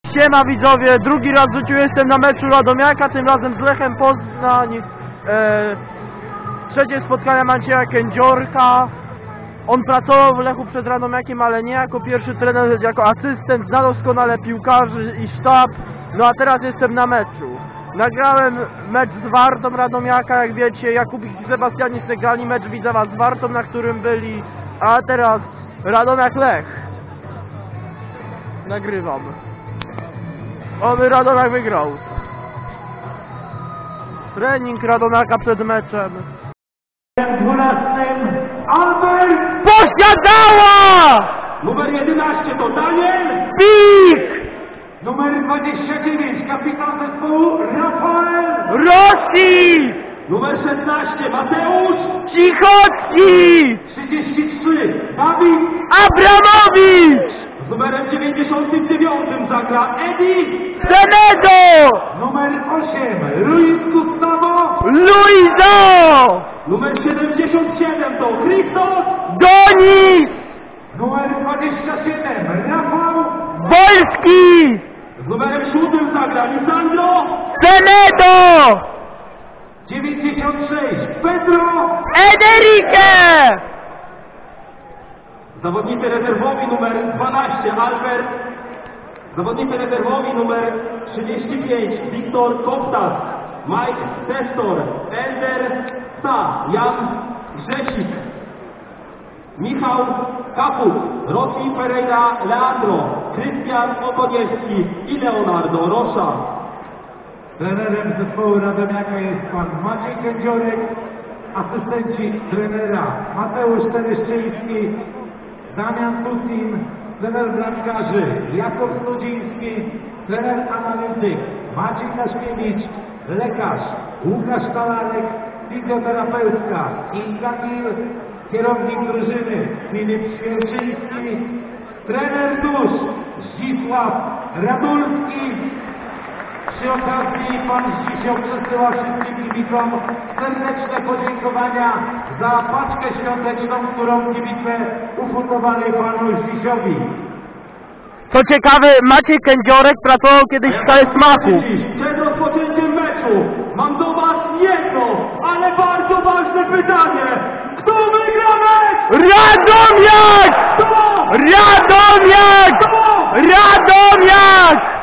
Siema widzowie, drugi raz w życiu jestem na meczu Radomiaka, tym razem z Lechem Poznań. Trzecie spotkanie Macieja Kędziorka. On pracował w Lechu przed Radomiakiem, ale nie jako pierwszy trener, lecz jako asystent. Zna doskonale piłkarzy i sztab. No a teraz jestem na meczu. Nagrałem mecz z Wartą Radomiaka, jak wiecie. Jakubik i Sebastianis nagrali mecz Widzewa z Wartą, na którym byli. A teraz Radomiak Lech. Nagrywam. Oby Radomiak wygrał. Trening Radomiaka przed meczem. 12 Albert Posiadała! Numer 11 to Daniel Pik! Numer 29 kapitan zespołu Rafael Rossi! Numer 16 Mateusz Cichocki! 33 Dawid Abramowicz! z numerem 99 zagra Edi Semedo! Numer 8 Luis Gustavo Luizo! Numer 77 to Christos Donis! Numer 27 Rafał Wolski! z numerem 7 zagra Lisandro Semedo! 96 Pedro Enrique! Zawodnicy rezerwowi numer 12 Albert. Zawodnicy rezerwowi numer 35 Wiktor Koptas, Mike Testor, Elder Sa, Jan Grzesik, Michał Kaput, Rossi Pereira Leandro, Krystian Okoniewski i Leonardo Rosza. Trenerem zespołu Radomiaka jest pan Maciej Kędziorek, asystenci trenera Mateusz Tereszczyński, Damian Tutin, trener bramkarzy Jakub Studziński, trener analityk Maciej Kaszkiewicz, lekarz Łukasz Talarek, fizjoterapeutka Inga Gil, kierownik drużyny Filip Świerczyński, trener dusz Zdzisław Radulski. Przy okazji pan Zdzisio przesyła wszystkim kibicom serdeczne podziękowania za paczkę świąteczną, którą kibice ufundowali panu Zdzisiowi. Co ciekawe, Maciej Kędziorek pracował kiedyś w Stale Smaku. Przed rozpoczęciem meczu mam do was jedno, ale bardzo ważne pytanie. Kto wygra mecz? Radomiak! Kto? Radomiak! Kto? Radomiak!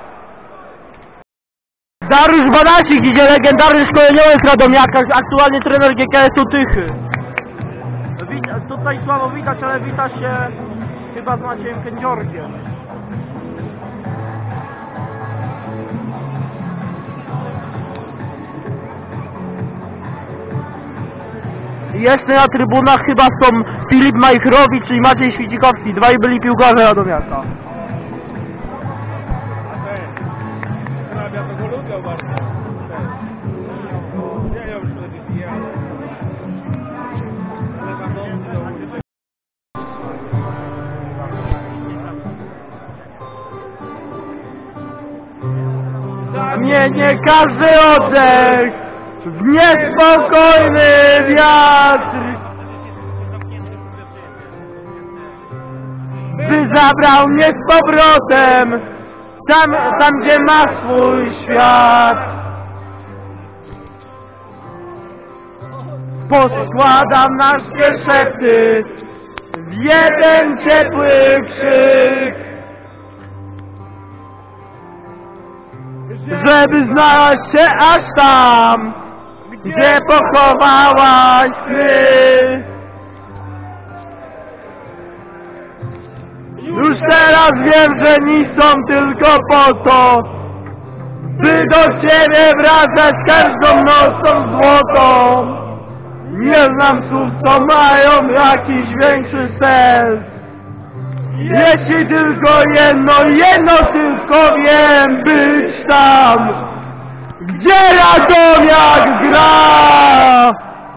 Dariusz Banasik idzie, legendarny szkoleniowiec Radomiaka, aktualnie trener GKS-u Tychy. Tutaj słabo widać, ale wita się chyba z Maciejem Kędziorkiem. Jeszcze na trybunach chyba są Filip Majchrowicz i Maciej Świcikowski, dwaj byli piłkarze Radomiaka. Nie każdy oddech w niespokojny wiatr, by zabrał mnie z powrotem tam gdzie ma swój świat. Poskładam nasze szepty w jeden ciepły krzyk, żeby znaleźć się aż tam, gdzie pochowałaś sny. Już teraz wiem, że nic są tylko po to, by do ciebie wracać każdą nocą złotą. Nie znam słów, co mają jakiś większy sens. Jeśli tylko jedno tylko wiem, być tam, gdzie Radomiak gra.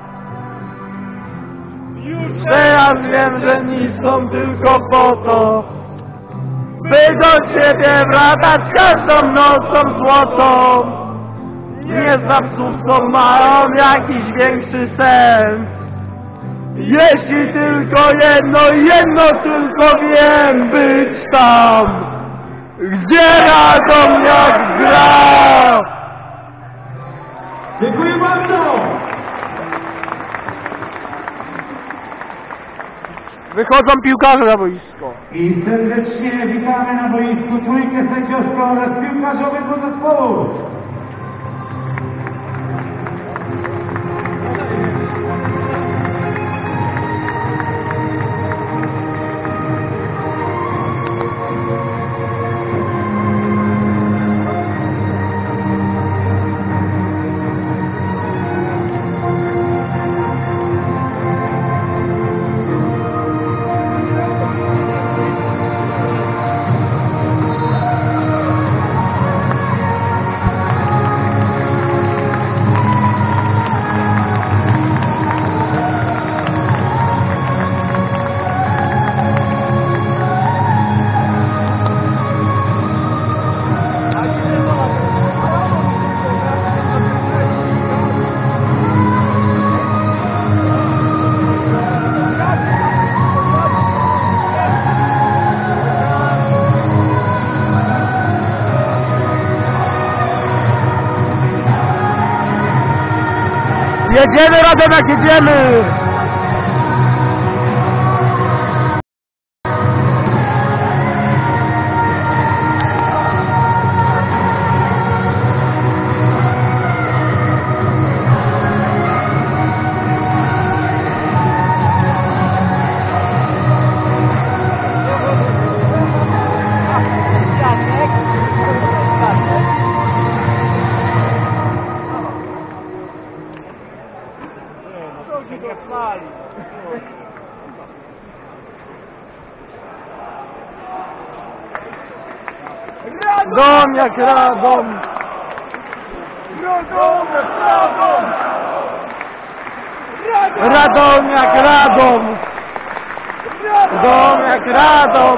Już teraz wiem, że nic są tylko po to, by do ciebie wracać każdą nocą złotą. Nie znam słów, co mają jakiś większy sens. Jeśli tylko jedno tylko wiem, być tam, Gdzie Radomiak gra? Dziękuję bardzo! Wychodzą piłkarze na boisko. I serdecznie witamy na boisku trójkę sędziowską oraz piłkarzy obydwu zespołów. Jedziemy Radomiak, jedziemy! Radomiak, Radom! Radomiak, Radom! Radomiak, Radom!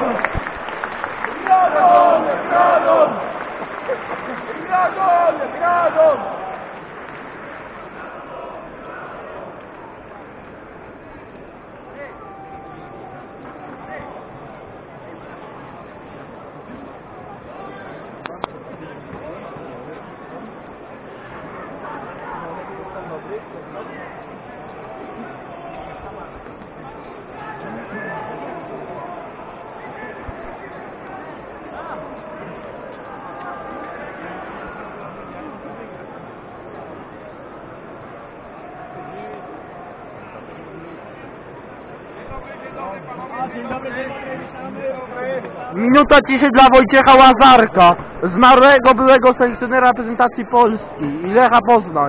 Minuta ciszy dla Wojciecha Łazarka, zmarłego byłego selekcjonera reprezentacji Polski i Lecha Poznań.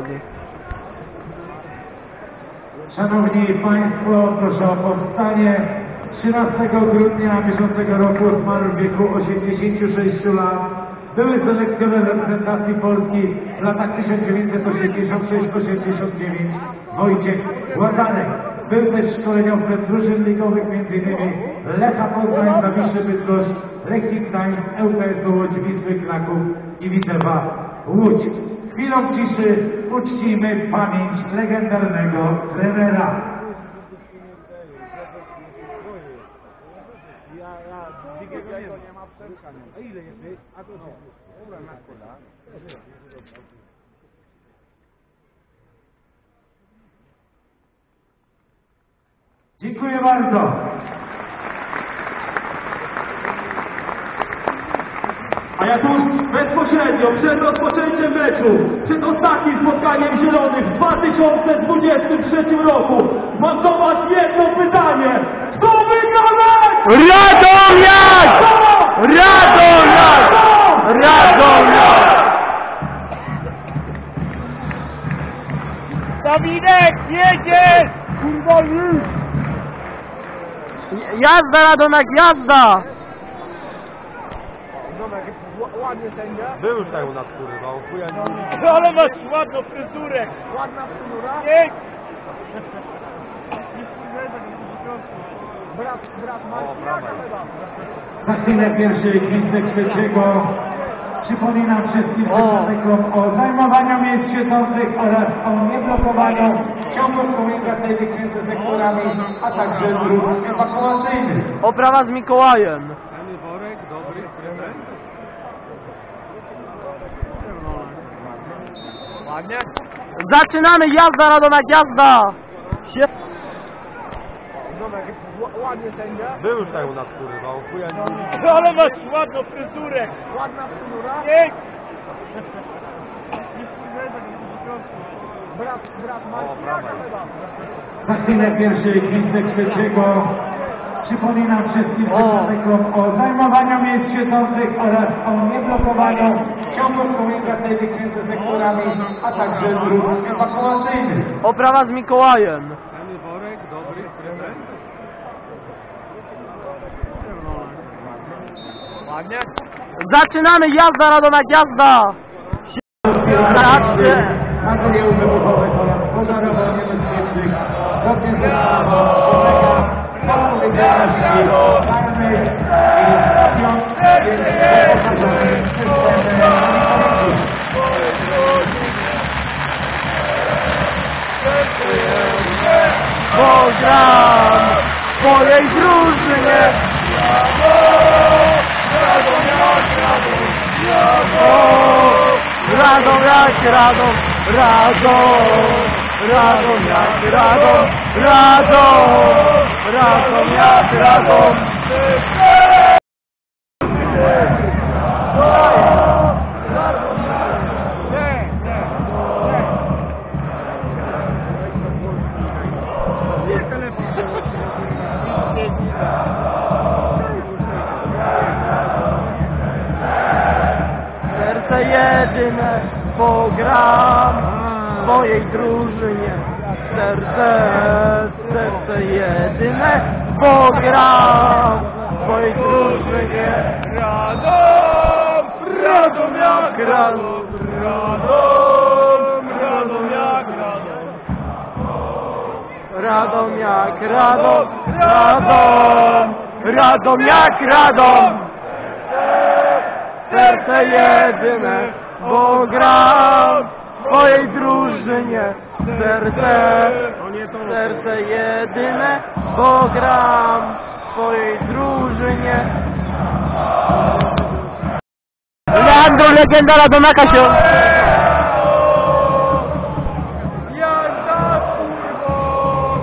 Szanowni Państwo, proszę o powstanie. 13 grudnia bieżącego roku zmarł w wieku 86 lat były selekcjoner reprezentacji Polski w latach 1986-89 Wojciech Łazarek. Był też szkoleniowcem drużyn ligowych, m.in. Lecha Poznań, Zawiszy Bydgoszcz, Lechii Gdańsk, ŁKS Łódź, Wisły Kraków i Widzewa Łódź. Chwilą ciszy uczcimy pamięć legendarnego trenera. Dziękuję bardzo. A ja tuż bezpośrednio przed rozpoczęciem meczu, przed ostatnim spotkaniem Zielonych w 2023 roku mam do Was jedno pytanie. Kto wygra mecz? Radomiak! Radomiak! Radomiak! Dawidek, jedziesz! Kurwa już! Jazda Radomiak, jazda! Był już tak u nas, kurwa, o chuja nie... Ale masz ładną fryzurę! Ładna fryzura? Nie! Brat Za chwilę pierwszy gwizdek trzeciego. Przypominam wszystkim uczestnikom o zajmowaniu miejsc siedzących oraz o nieblokowaniu ciągów komunikacyjnych między sektorami, a także dróg ewakuacyjnych. Oprawa z Mikołajem. Fajny worek, dobry, prezent. Ładnie? Zaczynamy, jazda Radomek, jazda! Ładnie sędzia. Był już tak u nas kurwa, chuja nie mówi. Ale masz ładną fryzurę. Ładna fryzura? Nie. Brat Za chwilę pierwszy gwizdek trzeciego. Przypominam wszystkim uczestnikom o zajmowaniu miejsc siedzących oraz o nieblokowaniu ciągów komunikacyjnych między sektorami, a także dróg ewakuacyjnych. Oprawa z Mikołajem. Fajny worek, dobry prezent. Ładnie? Zaczynamy, jazda Radomek, jazda! Materiał wybuchowy oraz pożarowo-niebezpiecznych zgodnie z ustawą o odpowiedzialności karnej i stadion jest wyposażony w systemy monitoringu. Pogram swojej drużynie! Radom jak Radom, Radom jak Radom, Radom jak Radom. Serce jedyne pogram swojej drużynie. Serce jedyne pogram swojej drużynie. Radom jak Radom, Radom jak Radom. Radom jak Radom, Radom jak Radom. Serce jedyne, bo gram w swojej drużynie. Serce jedyne, bo gram w swojej drużynie. Leandro, legenda Radomaka się... Jazda kurwo!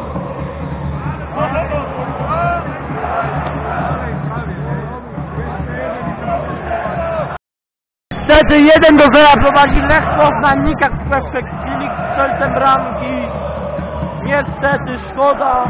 Wtedy 1-0 prowadzi Lech Poznań, Nikak Filip strzelcem bramki. Niestety szkoda.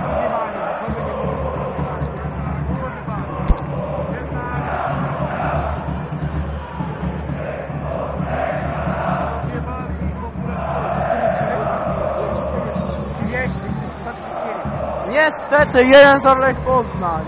Niestety 1-0 Lech Poznań.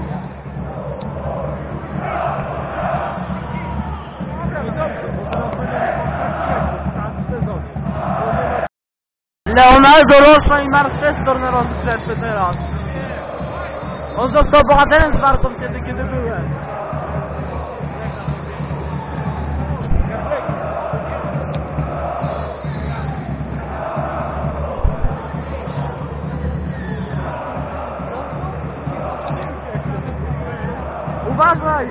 Leonardo Rocha i Marcestor na rozgrzewce teraz. On został bohaterem z Wartą wtedy, kiedy byłem. Uważaj!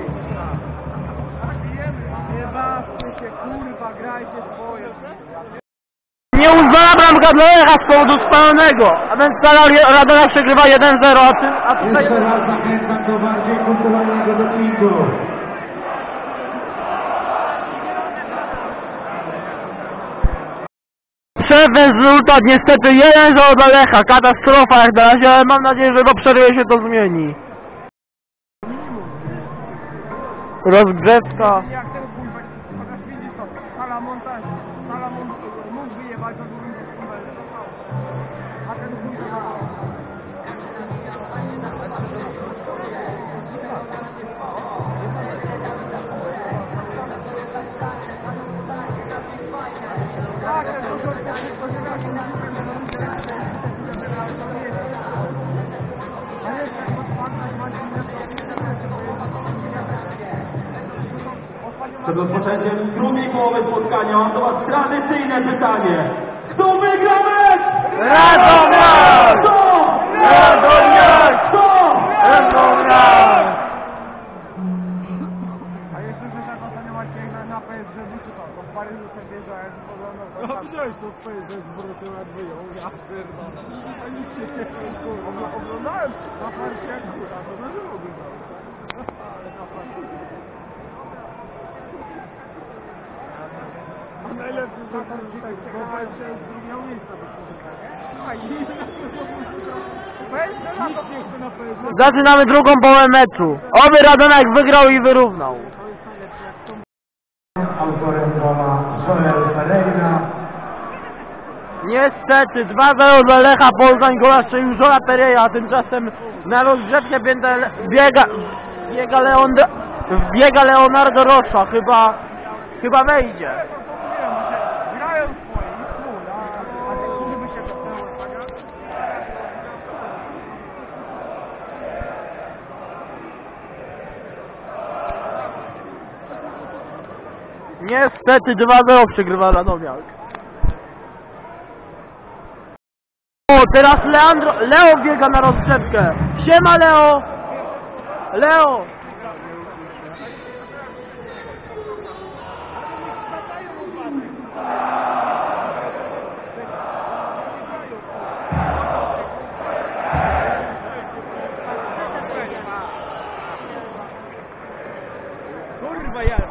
Nie bawcie się, kurwa, grajcie swoje. Nie uznana bramka dla Lecha z powodu spalonego, a więc Radomiak przegrywa 1-0, a tutaj... Jeszcze raz zachęcam do bardziej kulturalnego dopingu. Przerwy rezultat niestety 1-0 dla Lecha, katastrofa jak na razie, ale mam nadzieję, że po przerwie się to zmieni. Rozgrzewka. Jak ten kurwa, chociaż widzisz to, sala montaż mógł wyjebać, to bym kurwa został. A ten kurwa... Tak, ten to nie da się na Przed rozpoczęciem drugiej połowy spotkania do Was tradycyjne pytanie. Kto wygra mecz? Radomiak! Kto? Radomiak! Kto? Radomiak! A jeszcze, że tak ostatnio macie na PSG buty to, bo w Paryżu sobie wjeżdżałem, oglądał No widziałeś to swoje ze zwrotem jak wyjął, ja pierdolę. a nic się nie kurwa. Oglądałem na farcie jak kurwa, to na żywo oglądałem. Ale na farcie. A najlepszy Na farcie bo farcie jest drugiego miejsca do człowieka, nie? A i nikt nie chce na PSG. Zaczynamy drugą połowę meczu. Oby Radomiak wygrał i wyrównał. Autorem gola Joel Pereira. Niestety 2-0 dla Lecha Poznań, gola strzelił Jola Pereira, a tymczasem na rozgrzewkę wbiega Leonardo Rocha, chyba wejdzie. Grają swoje, nic mój, a te kurwy się kopnęły, pania. Niestety 2-0 przegrywa Radomiak. O, teraz Leo biega na rozgrzewkę. Siema Leo! Leo! Kurwa jest!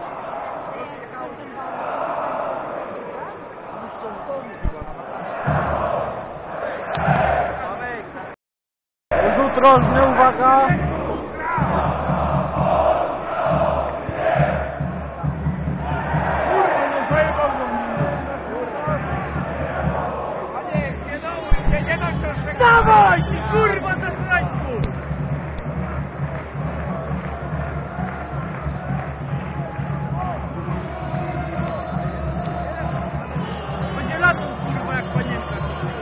Rzut rożny, uwaga! Dawaj, ty kurwa ze strajku! Będzie latał kurwa jak panienka.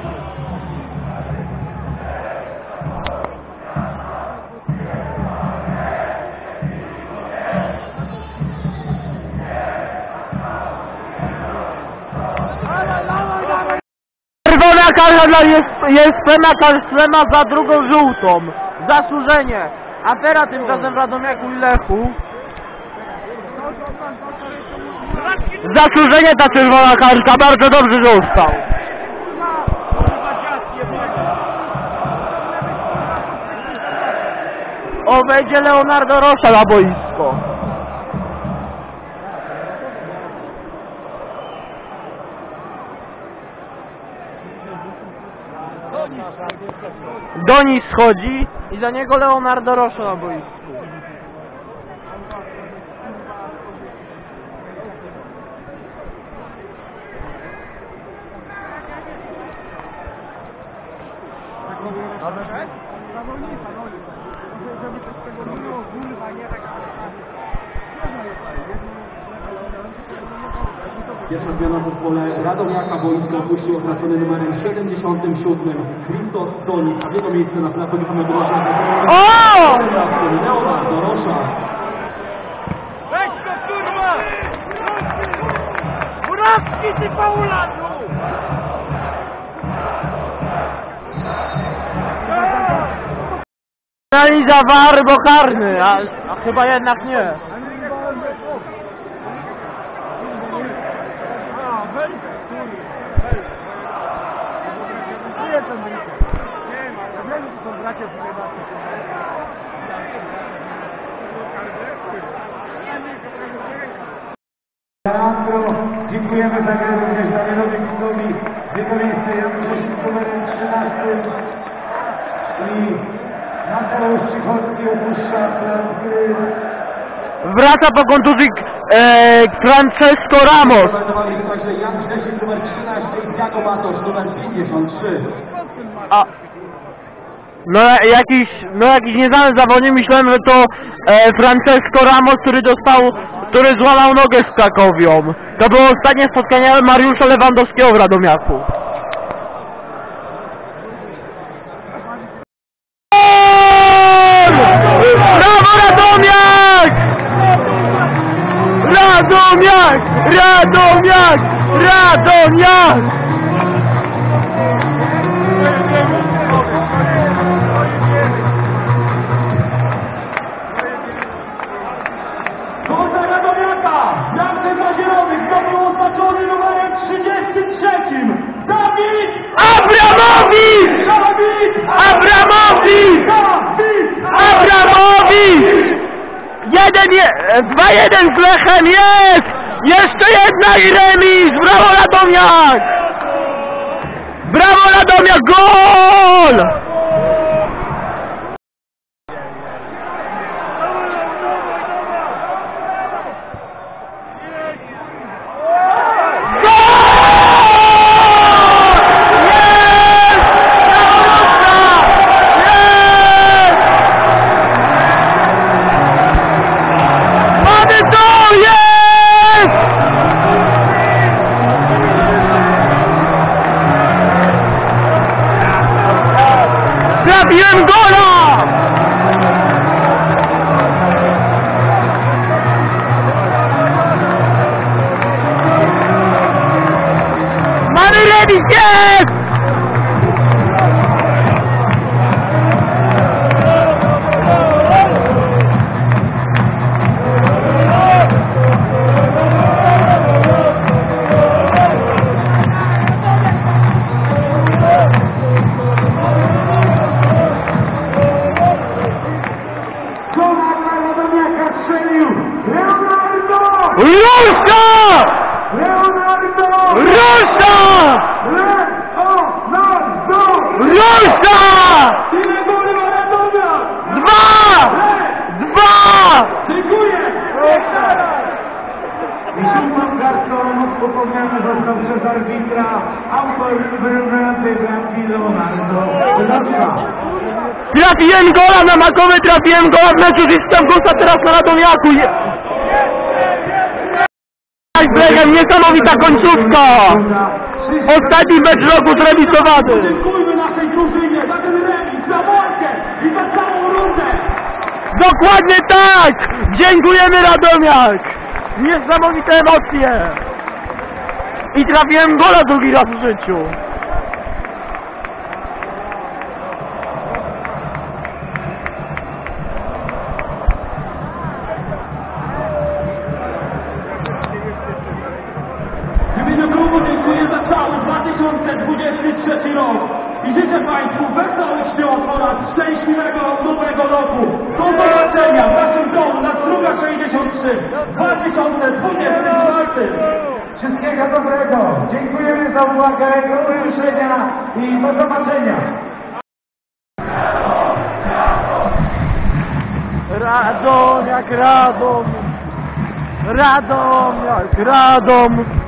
Czerwona karta jest Flema za drugą żółtą. Zasłużenie. A teraz tymczasem w Radomiaku i Lechu. Zasłużenie ta czerwona kartka, bardzo dobrze został. O, wejdzie Leonardo Rocha na boisko. Doni schodzi i za niego Leonardo Rocha na boisku. Zawolnica, no żeby coś z tego było, kurwa, nie tak. Pierwsza zmiana w zespole Radomiaka, boisko opuścił okracony numerem 77 Christos Donik, a w jego miejsce na placu Mohamed Rocha. O! Leonardo Rocha. Weź to kurwa! Murawski, ty Paulatu! Analiza VAR, bo karny, a chyba jednak nie. A, weź kurwa! Tu jest ten brykę. Nie ma, ja wiem, że to są bracia z Rybacy. Leandro, dziękujemy za grę również Danielowi Kukowi. W jego miejsce Jan Grzesik numerem 13. I Mateusz Cichocki opuszcza plac gry. Wraca po kontuzji Francesco Ramos. Zameldowali także Jan Grzesik numer 13 i Thiago Matos numer 53. A, jakiś nieznany zawodnik, myślałem, że to Francesco Ramos, który złamał nogę z Krakowią. To było ostatnie spotkanie Mariusza Lewandowskiego w Radomiaku. Brawo Radomiak! Radomiak! Radomiak! Radomiak! Gol Radomiaka! Bramkę za zielonych! Abramowicz! Abramowicz! 2-1 z Lechem, jest! Jeszcze jedna i remis! Brawo Radomiak! Brawo Radomiak, gol! Trafiłem gola! Mamy remis, jest! Rusza! Rusza! Rusza! Ile goli ma Radomia? 2! Dziękuję! I Szymon Garson upomniany został przez arbitra, autor wyrównającej bramki Leonardo Lasza. Trafiłem gola na Makowy, trafiłem gola w meczu z Istanbulsa, teraz na Radomiaku. Niesamowita końcówka! Ostatni mecz roku zremisowany! Dziękujmy naszej drużynie za ten remis, za walkę i za całą rundę! Dokładnie tak! Dziękujemy Radomiak! Niesamowite emocje! I trafiłem gola drugi raz w życiu! W imieniu klubu dziękuję za cały 2023 rok i życzę Państwu wesołych świąt oraz szczęśliwego nowego roku. Do zobaczenia w naszym domu na Struga 63 w 2024. Wszystkiego dobrego. Dziękujemy za uwagę, do usłyszenia i do zobaczenia. Radomiak, Radom! Radomiak, Radom!